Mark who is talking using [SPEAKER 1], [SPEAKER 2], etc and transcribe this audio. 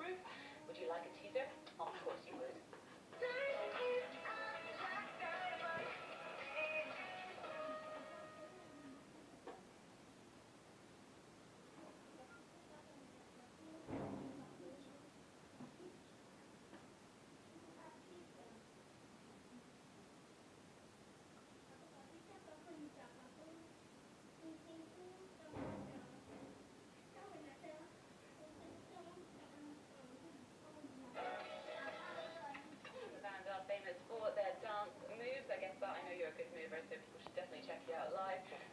[SPEAKER 1] proof. Would you like a teaser? Of course you would. The band are famous for their dance moves, I guess, but I know you're a good mover, so people should definitely check you out live.